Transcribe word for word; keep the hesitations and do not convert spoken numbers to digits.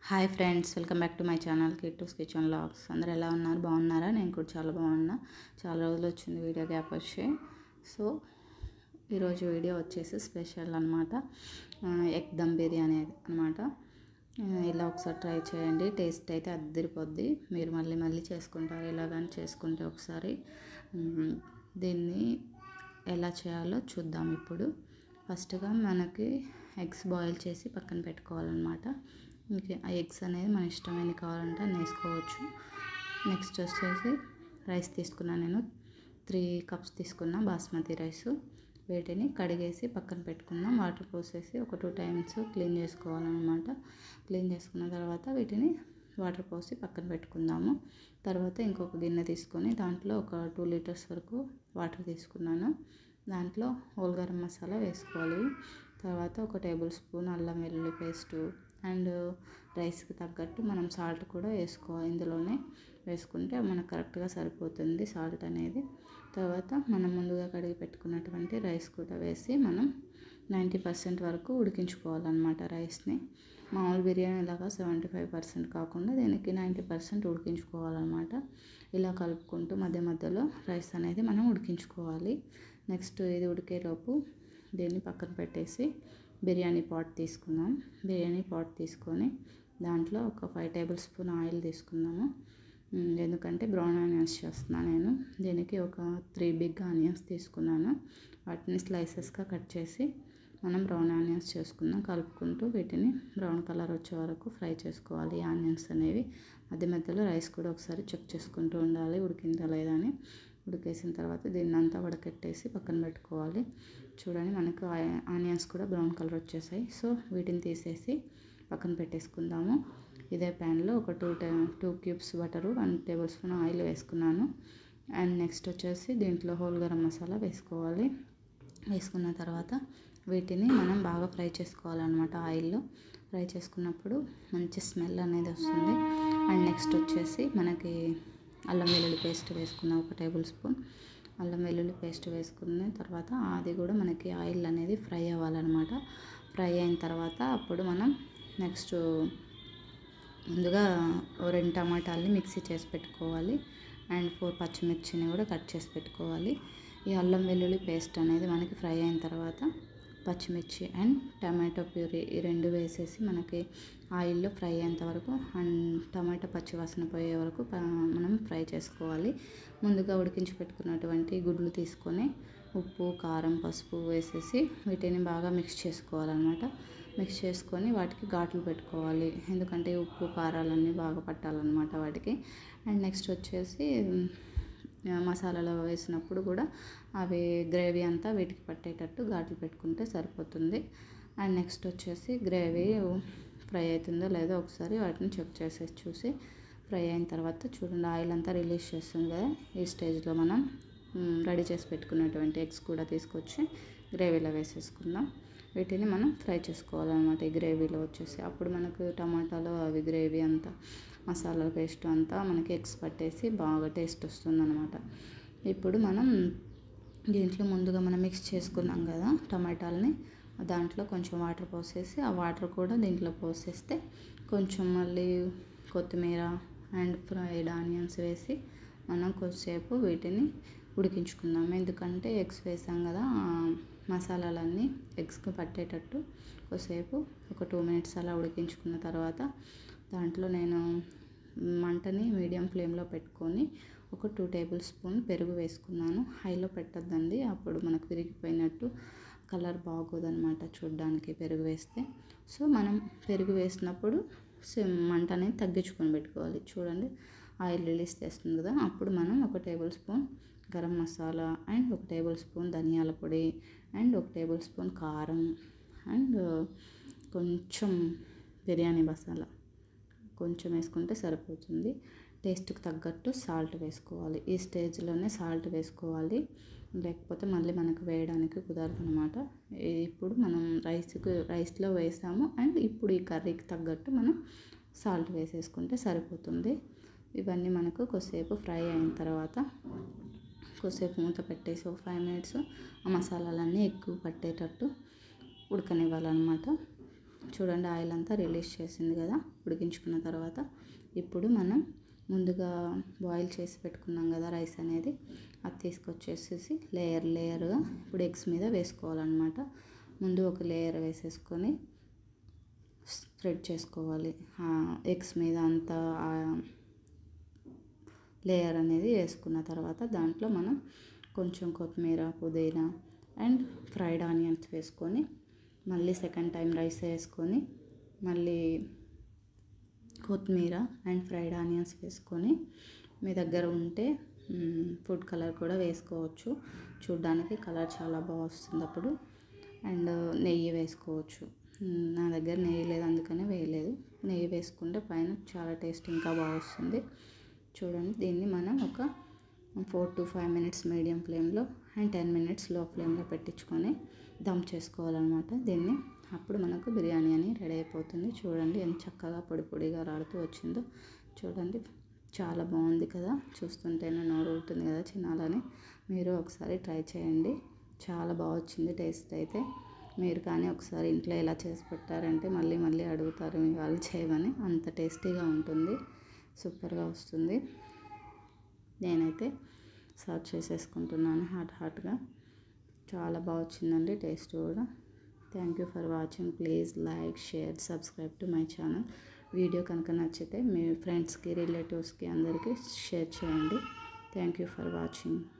Hi friends, welcome back to my channel Kittu's Kitchen Vlogs. అందరూ ఎలా ఉన్నారు? బాగున్నారా? నేను కూడా చాలా బాగున్నా. చాలా రోజులు వచ్చింది వీడియో గ్యాప్ వచ్చి. సో ఈరోజు వీడియో వచ్చేసి స్పెషల్ అనమాట, ఎగ్ దమ్ బిర్యానీ అనమాట. ఇలా ఒకసారి ట్రై చేయండి, టేస్ట్ అయితే అద్దరిపోద్ది. మీరు మళ్ళీ మళ్ళీ చేసుకుంటారు ఇలాగని చేసుకుంటే ఒకసారి. దీన్ని ఎలా చేయాలో చూద్దాం ఇప్పుడు. ఫస్ట్గా మనకి ఎగ్స్ బాయిల్ చేసి పక్కన పెట్టుకోవాలన్నమాట. ఇంకా ఆ ఎగ్స్ అనేది మన ఇష్టమైన కావాలంటే అన్నీ వేసుకోవచ్చు. నెక్స్ట్ వచ్చేసి రైస్ తీసుకున్నాను, నేను త్రీ కప్స్ తీసుకున్నా బాస్మతి రైస్. వీటిని కడిగేసి పక్కన పెట్టుకున్నాం. వాటర్ పోసేసి ఒక టూ టైమ్స్ క్లీన్ చేసుకోవాలన్నమాట. క్లీన్ చేసుకున్న తర్వాత వీటిని వాటర్ పోసి పక్కన పెట్టుకుందాము. తర్వాత ఇంకొక గిన్నె తీసుకొని దాంట్లో ఒక టూ లీటర్స్ వరకు వాటర్ తీసుకున్నాను. దాంట్లో హోల్ గరం మసాలా వేసుకోవాలి. తర్వాత ఒక టేబుల్ స్పూన్ అల్లం వెల్లుల్లి పేస్టు అండ్ రైస్కి తగ్గట్టు మనం సాల్ట్ కూడా వేసుకోవాలి. ఇందులోనే వేసుకుంటే మనకు కరెక్ట్గా సరిపోతుంది సాల్ట్ అనేది. తర్వాత మనం ముందుగా కడిగి పెట్టుకున్నటువంటి రైస్ కూడా వేసి మనం నైంటీ పర్సెంట్ వరకు ఉడికించుకోవాలన్నమాట రైస్ని. మామూలు బిర్యానీ లాగా సెవెంటీ ఫైవ్ పర్సెంట్ కాకుండా దీనికి నైంటీ పర్సెంట్ ఉడికించుకోవాలన్నమాట. ఇలా కలుపుకుంటూ మధ్య మధ్యలో రైస్ అనేది మనం ఉడికించుకోవాలి. నెక్స్ట్ ఇది ఉడికేలోపు దీన్ని పక్కన పెట్టేసి బిర్యానీ పాట్ తీసుకుందాం. బిర్యానీ పాట్ తీసుకొని దాంట్లో ఒక ఫైవ్ టేబుల్ స్పూన్ ఆయిల్ తీసుకుందాము. ఎందుకంటే బ్రౌన్ ఆనియన్స్ చేస్తున్నాను నేను. దీనికి ఒక త్రీ బిగ్ ఆనియన్స్ తీసుకున్నాను. వాటిని స్లైసెస్గా కట్ చేసి మనం బ్రౌన్ ఆనియన్స్ చేసుకుందాం. కలుపుకుంటూ వీటిని బ్రౌన్ కలర్ వచ్చే వరకు ఫ్రై చేసుకోవాలి ఆనియన్స్ అనేవి. మధ్య మధ్యలో రైస్ కూడా ఒకసారి చెక్ చేసుకుంటూ ఉండాలి ఉడికిందా లేదా అని. ఉడికేసిన తర్వాత దీన్ని అంతా వడకట్టేసి పక్కన పెట్టుకోవాలి. చూడండి, మనకు ఆనియన్స్ కూడా బ్రౌన్ కలర్ వచ్చేసాయి. సో వీటిని తీసేసి పక్కన పెట్టేసుకుందాము. ఇదే ప్యాన్లో ఒక two two cubes butter, one tablespoon oil వేసుకున్నాను. అండ్ నెక్స్ట్ వచ్చేసి దీంట్లో హోల్ గరం మసాలా వేసుకోవాలి. వేసుకున్న తర్వాత వీటిని మనం బాగా ఫ్రై చేసుకోవాలన్నమాట. ఆయిల్లో ఫ్రై చేసుకున్నప్పుడు మంచి స్మెల్ అనేది వస్తుంది. అండ్ నెక్స్ట్ వచ్చేసి మనకి అల్లం వెల్లుల్లి పేస్ట్ వేసుకున్నాం ఒక టేబుల్ స్పూన్. అల్లం వెల్లుల్లి పేస్ట్ వేసుకున్న తర్వాత అది కూడా మనకి ఆయిల్ అనేది ఫ్రై అవ్వాలన్నమాట. ఫ్రై అయిన తర్వాత అప్పుడు మనం నెక్స్ట్ ముందుగా రెండు టమాటాలని మిక్సీ చేసి పెట్టుకోవాలి. అండ్ ఫోర్ పచ్చిమిర్చిని కూడా కట్ చేసి పెట్టుకోవాలి. ఈ అల్లం వెల్లుల్లి పేస్ట్ అనేది మనకి ఫ్రై అయిన తర్వాత పచ్చిమిర్చి అండ్ టమాటో ప్యూరీ ఈ రెండు వేసేసి మనకి ఆయిల్లో ఫ్రై అయ్యేంత వరకు అండ్ టమాటో పచ్చివాసన పోయే వరకు మనం ఫ్రై చేసుకోవాలి. ముందుగా ఉడికించి పెట్టుకున్నటువంటి గుడ్లు తీసుకొని ఉప్పు, కారం, పసుపు వేసేసి వీటిని బాగా మిక్స్ చేసుకోవాలన్నమాట. మిక్స్ చేసుకొని వాటికి ఘాట్లు పెట్టుకోవాలి. ఎందుకంటే ఉప్పు కారాలన్నీ బాగా పట్టాలన్నమాట వాటికి. అండ్ నెక్స్ట్ వచ్చేసి మసాలాలో వేసినప్పుడు కూడా అవి గ్రేవీ అంతా వీటికి పట్టేటట్టు ఘాట్లు పెట్టుకుంటే సరిపోతుంది. అండ్ నెక్స్ట్ వచ్చేసి గ్రేవీ ఫ్రై అవుతుందో లేదో ఒకసారి వాటిని చెక్ చేసేసి చూసి ఫ్రై అయిన తర్వాత చూడండి ఆయిల్ అంతా రిలీజ్ చేస్తుంది కదా. ఈ స్టేజ్లో మనం రెడీ చేసి పెట్టుకున్నటువంటి ఎగ్స్ కూడా తీసుకొచ్చి గ్రేవీలో వేసేసుకుందాం. వీటిని మనం ఫ్రై చేసుకోవాలన్నమాట ఈ గ్రేవీలో వచ్చేసి. అప్పుడు మనకు టమాటాలో అవి గ్రేవీ అంతా మసాలా పేస్ట్ అంతా మనకి ఎగ్స్ పట్టేసి బాగా టేస్ట్ వస్తుందన్నమాట. ఇప్పుడు మనం దీంట్లో ముందుగా మనం మిక్స్ చేసుకున్నాం కదా టమాటాలని, దాంట్లో కొంచెం వాటర్ పోసేసి ఆ వాటర్ కూడా దీంట్లో పోసేస్తే కొంచెం మళ్ళీ కొత్తిమీర అండ్ ఫ్రైడ్ ఆనియన్స్ వేసి మనం కొద్దిసేపు వీటిని ఉడికించుకుందాం. ఎందుకంటే ఎగ్స్ వేసాం కదా, మసాలాలన్నీ ఎగ్స్కి పట్టేటట్టు కొద్దిసేపు ఒక టూ మినిట్స్ అలా ఉడికించుకున్న తర్వాత దాంట్లో నేను మంటని మీడియం ఫ్లేమ్లో పెట్టుకొని ఒక టూ టేబుల్ స్పూన్ పెరుగు వేసుకున్నాను. హైలో పెట్టద్దండి, అప్పుడు మనకు విరిగిపోయినట్టు కలర్ బాగోదన్నమాట చూడడానికి పెరుగు వేస్తే. సో మనం పెరుగు వేసినప్పుడు మంట అనేది తగ్గించుకొని పెట్టుకోవాలి. చూడండి ఆయిల్ రిలీజ్ చేస్తుంది కదా, అప్పుడు మనం ఒక tablespoon garam masala and ఒక టేబుల్ స్పూన్ ధనియాల పొడి అండ్ ఒక టేబుల్ స్పూన్ కారం అండ్ కొంచెం బిర్యానీ మసాలా కొంచెం వేసుకుంటే సరిపోతుంది. టేస్ట్కి తగ్గట్టు సాల్ట్ వేసుకోవాలి. ఈ స్టేజ్లోనే సాల్ట్ వేసుకోవాలి, లేకపోతే మళ్ళీ మనకు వేయడానికి కుదరదు అనమాట. ఇప్పుడు మనం రైస్కి రైస్లో వేసాము అండ్ ఇప్పుడు ఈ కర్రీకి తగ్గట్టు మనం సాల్ట్ వేసేసుకుంటే సరిపోతుంది. ఇవన్నీ మనకు కొద్దిసేపు ఫ్రై అయిన తర్వాత కొద్దిసేపు మూత పెట్టేసి ఒక ఫైవ్ మినిట్స్ ఆ మసాలాలన్నీ ఎక్కువ పట్టేటట్టు ఉడకనివ్వాలన్నమాట. చూడండి ఆయిల్ అంతా రిలీజ్ చేసింది కదా ఉడికించుకున్న తర్వాత. ఇప్పుడు మనం ముందుగా బాయిల్ చేసి పెట్టుకున్నాం కదా రైస్ అనేది, అది తీసుకొచ్చేసేసి లేయర్ లేయర్గా ఇప్పుడు ఎగ్స్ మీద వేసుకోవాలన్నమాట. ముందు ఒక లేయర్ వేసేసుకొని స్ప్రెడ్ చేసుకోవాలి ఎగ్స్ మీద అంతా లేయర్ అనేది వేసుకున్న తర్వాత దాంట్లో మనం కొంచెం కొత్తిమీర, పుదీనా అండ్ ఫ్రైడ్ ఆనియన్స్ వేసుకొని మళ్ళీ సెకండ్ టైం రైస్ వేసుకొని మళ్ళీ కొత్తిమీర అండ్ ఫ్రైడ్ ఆనియన్స్ వేసుకొని మీ దగ్గర ఉంటే ఫుడ్ కలర్ కూడా వేసుకోవచ్చు, చూడ్డానికి కలర్ చాలా బాగా వస్తుంది అప్పుడు. అండ్ నెయ్యి వేసుకోవచ్చు, నా దగ్గర నెయ్యి లేదు అందుకనే వేయలేదు. నెయ్యి వేసుకుంటే పైన చాలా టేస్ట్ ఇంకా బాగా వస్తుంది. చూడండి దీన్ని మనం ఒక four to five minutes medium ఫ్లేమ్లో అండ్ టెన్ మినిట్స్ లో ఫ్లేమ్లో పెట్టించుకొని దమ్ చేసుకోవాలన్నమాట దీన్ని. అప్పుడు మనకు బిర్యానీ అని రెడీ అయిపోతుంది. చూడండి ఎంత చక్కగా పొడి పొడిగా రాడుతూ వచ్చిందో చూడండి, చాలా బాగుంది కదా, చూస్తుంటేనే నోరు ఊరుతుంది కదా తినాలని. మీరు ఒకసారి ట్రై చేయండి, చాలా బాగా వచ్చింది టేస్ట్ అయితే. మీరు కానీ ఒకసారి ఇంట్లో ఎలా చేసి పెట్టారంటే మళ్ళీ మళ్ళీ అడుగుతారు మీ వాళ్ళు చేయమని, అంత టేస్టీగా ఉంటుంది, సూపర్గా వస్తుంది. నేనైతే సర్వ్ చేసేసుకుంటున్నాను హాట్ హాట్గా, చాలా బాగా వచ్చిందండి టేస్ట్ కూడా. Thank you for watching. Please like, share, subscribe to my channel. Video కనుక నచ్చితే మీ ఫ్రెండ్స్కి, రిలేటివ్స్కి అందరికీ షేర్ చేయండి. Thank you for watching.